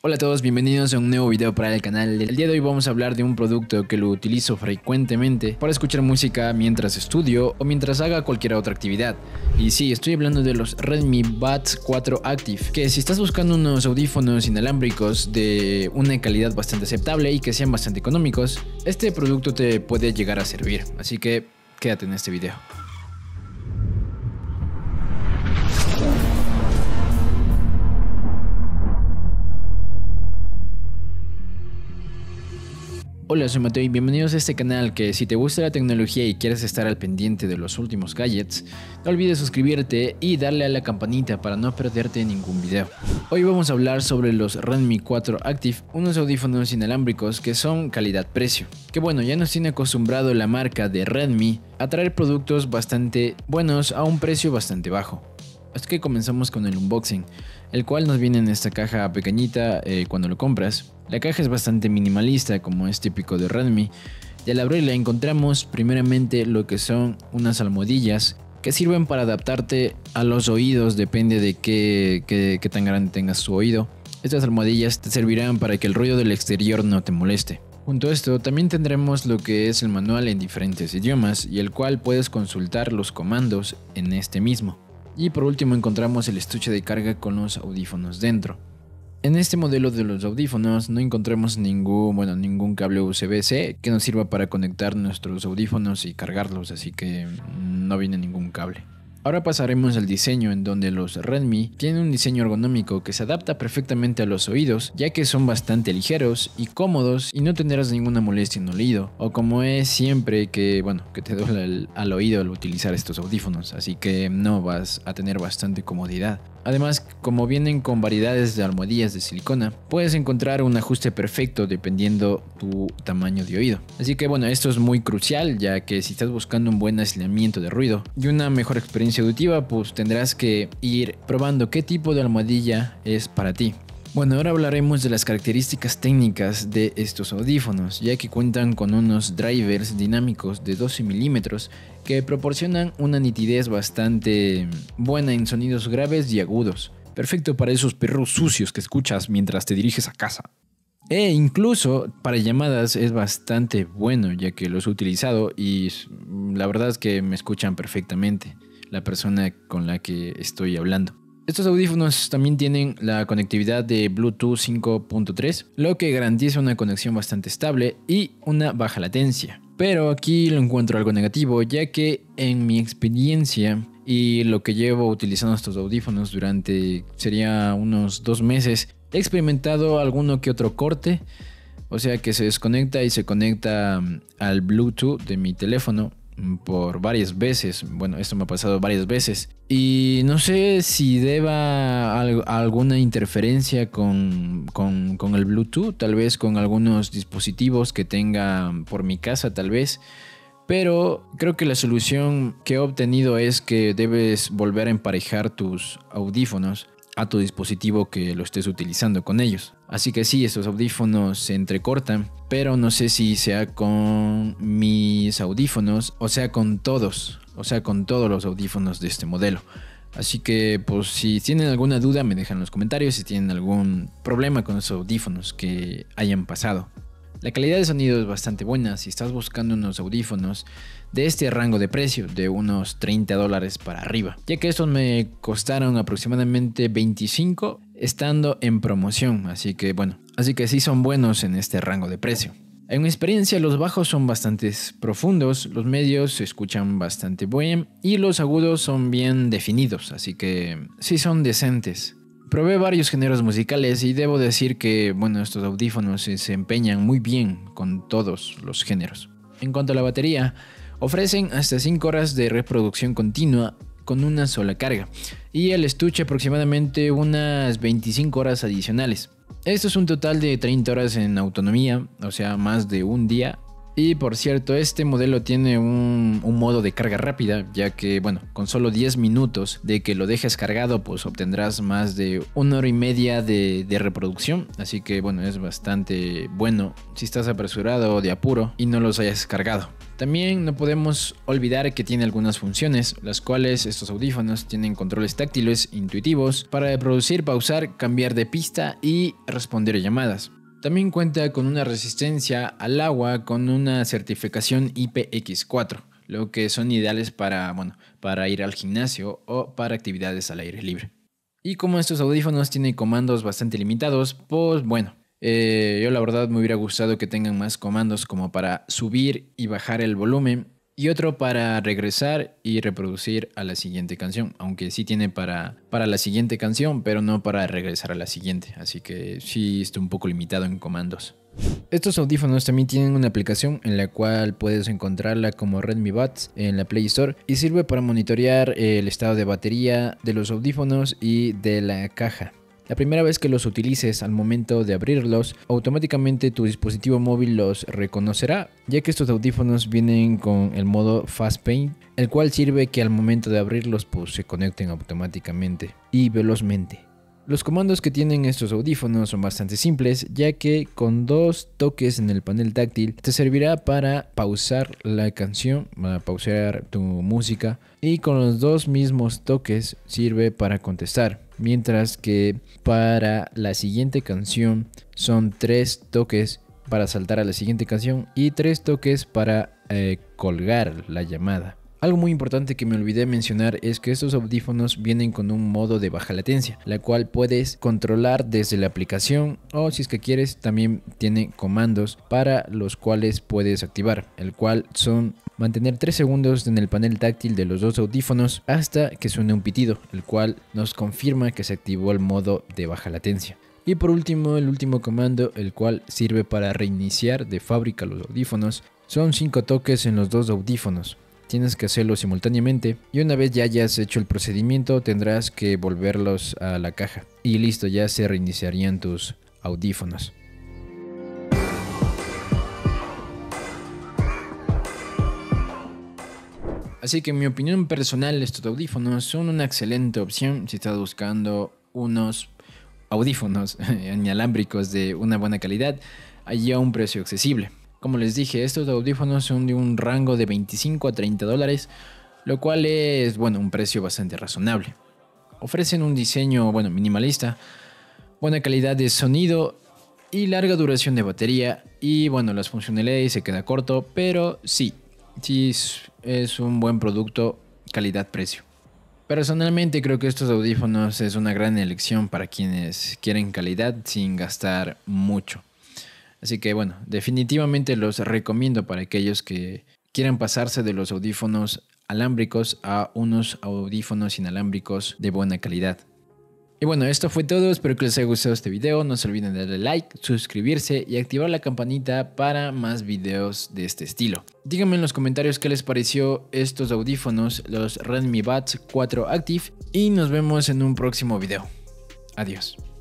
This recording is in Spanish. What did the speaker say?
Hola a todos, bienvenidos a un nuevo video para el canal. El día de hoy vamos a hablar de un producto que lo utilizo frecuentemente para escuchar música mientras estudio o mientras haga cualquier otra actividad. Y sí, estoy hablando de los Redmi Buds 4 Active, que si estás buscando unos audífonos inalámbricos de una calidad bastante aceptable y que sean bastante económicos, este producto te puede llegar a servir, así que quédate en este video. Hola, soy Mateo y bienvenidos a este canal que si te gusta la tecnología y quieres estar al pendiente de los últimos gadgets, no olvides suscribirte y darle a la campanita para no perderte ningún video. Hoy vamos a hablar sobre los Redmi 4 Active, unos audífonos inalámbricos que son calidad-precio. Que bueno, ya nos tiene acostumbrado la marca de Redmi a traer productos bastante buenos a un precio bastante bajo. Así que comenzamos con el unboxing, el cual nos viene en esta caja pequeñita cuando lo compras. La caja es bastante minimalista, como es típico de Redmi, y al abrirla encontramos primeramente lo que son unas almohadillas que sirven para adaptarte a los oídos, depende de qué tan grande tengas tu oído. Estas almohadillas te servirán para que el ruido del exterior no te moleste. Junto a esto también tendremos lo que es el manual en diferentes idiomas y el cual puedes consultar los comandos en este mismo. Y por último encontramos el estuche de carga con los audífonos dentro. En este modelo de los audífonos no encontramos ningún cable USB-C que nos sirva para conectar nuestros audífonos y cargarlos, así que no viene ningún cable. Ahora pasaremos al diseño, en donde los Redmi tienen un diseño ergonómico que se adapta perfectamente a los oídos, ya que son bastante ligeros y cómodos y no tendrás ninguna molestia en el oído, o como es siempre que te duele al oído al utilizar estos audífonos, así que no vas a tener bastante comodidad. Además, como vienen con variedades de almohadillas de silicona, puedes encontrar un ajuste perfecto dependiendo tu tamaño de oído. Así que esto es muy crucial, ya que si estás buscando un buen aislamiento de ruido y una mejor experiencia auditiva, pues tendrás que ir probando qué tipo de almohadilla es para ti. Bueno, ahora hablaremos de las características técnicas de estos audífonos, ya que cuentan con unos drivers dinámicos de 12 milímetros que proporcionan una nitidez bastante buena en sonidos graves y agudos. Perfecto para esos perros sucios que escuchas mientras te diriges a casa. E incluso para llamadas es bastante bueno, ya que los he utilizado y la verdad es que me escuchan perfectamente la persona con la que estoy hablando. Estos audífonos también tienen la conectividad de Bluetooth 5.3, lo que garantiza una conexión bastante estable y una baja latencia. Pero aquí lo encuentro algo negativo, ya que en mi experiencia y lo que llevo utilizando estos audífonos durante sería unos 2 meses, he experimentado alguno que otro corte, o sea que se desconecta y se conecta al Bluetooth de mi teléfono por varias veces. Bueno, esto me ha pasado varias veces y no sé si deba a alguna interferencia con el Bluetooth, tal vez con algunos dispositivos que tenga por mi casa tal vez, pero creo que la solución que he obtenido es que debes volver a emparejar tus audífonos a tu dispositivo que lo estés utilizando con ellos. Así que sí, estos audífonos se entrecortan, pero no sé si sea con mis audífonos o sea con todos los audífonos de este modelo. Así que pues si tienen alguna duda me dejan en los comentarios si tienen algún problema con los audífonos que hayan pasado. La calidad de sonido es bastante buena si estás buscando unos audífonos de este rango de precio, de unos $30 para arriba, ya que estos me costaron aproximadamente 25 estando en promoción, así que sí son buenos en este rango de precio. En mi experiencia los bajos son bastante profundos, los medios se escuchan bastante bien y los agudos son bien definidos, así que sí son decentes. Probé varios géneros musicales y debo decir que estos audífonos se desempeñan muy bien con todos los géneros. En cuanto a la batería, ofrecen hasta 5 horas de reproducción continua con una sola carga y el estuche aproximadamente unas 25 horas adicionales. Esto es un total de 30 horas en autonomía, o sea más de un día. Y por cierto, este modelo tiene un modo de carga rápida, ya que con solo 10 minutos de que lo dejes cargado pues obtendrás más de 1 hora y media de reproducción, así que es bastante bueno si estás apresurado o de apuro y no los hayas cargado. También no podemos olvidar que tiene algunas funciones, las cuales estos audífonos tienen controles táctiles intuitivos para reproducir, pausar, cambiar de pista y responder llamadas. También cuenta con una resistencia al agua con una certificación IPX4, lo que son ideales para ir al gimnasio o para actividades al aire libre. Y como estos audífonos tienen comandos bastante limitados, pues bueno, yo la verdad me hubiera gustado que tengan más comandos como para subir y bajar el volumen y otro para regresar y reproducir a la siguiente canción, aunque sí tiene para la siguiente canción, pero no para regresar a la siguiente, así que sí está un poco limitado en comandos. Estos audífonos también tienen una aplicación en la cual puedes encontrarla como Redmi Buds en la Play Store y sirve para monitorear el estado de batería de los audífonos y de la caja. La primera vez que los utilices al momento de abrirlos, automáticamente tu dispositivo móvil los reconocerá, ya que estos audífonos vienen con el modo Fast Paint, el cual sirve que al momento de abrirlos pues, se conecten automáticamente y velozmente. Los comandos que tienen estos audífonos son bastante simples, ya que con 2 toques en el panel táctil te servirá para pausar la canción, para pausar tu música, y con los 2 mismos toques sirve para contestar, mientras que para la siguiente canción son 3 toques para saltar a la siguiente canción y 3 toques para colgar la llamada. Algo muy importante que me olvidé mencionar es que estos audífonos vienen con un modo de baja latencia, la cual puedes controlar desde la aplicación o si es que quieres también tiene comandos para los cuales puedes activar, el cual son mantener 3 segundos en el panel táctil de los 2 audífonos hasta que suene un pitido, el cual nos confirma que se activó el modo de baja latencia. Y por último, el último comando, el cual sirve para reiniciar de fábrica los audífonos, son 5 toques en los 2 audífonos. Tienes que hacerlo simultáneamente y una vez ya hayas hecho el procedimiento tendrás que volverlos a la caja y listo, ya se reiniciarían tus audífonos. Así que en mi opinión personal estos audífonos son una excelente opción si estás buscando unos audífonos inalámbricos de una buena calidad y a un precio accesible. Como les dije, estos audífonos son de un rango de 25 a 30 dólares, lo cual es, un precio bastante razonable. Ofrecen un diseño, minimalista, buena calidad de sonido y larga duración de batería. Y las funcionalidades se queda corto, pero sí es un buen producto calidad-precio. Personalmente creo que estos audífonos es una gran elección para quienes quieren calidad sin gastar mucho. Así que definitivamente los recomiendo para aquellos que quieran pasarse de los audífonos alámbricos a unos audífonos inalámbricos de buena calidad. Y esto fue todo, espero que les haya gustado este video, no se olviden de darle like, suscribirse y activar la campanita para más videos de este estilo. Díganme en los comentarios qué les pareció estos audífonos, los Redmi Buds 4 Active, y nos vemos en un próximo video. Adiós.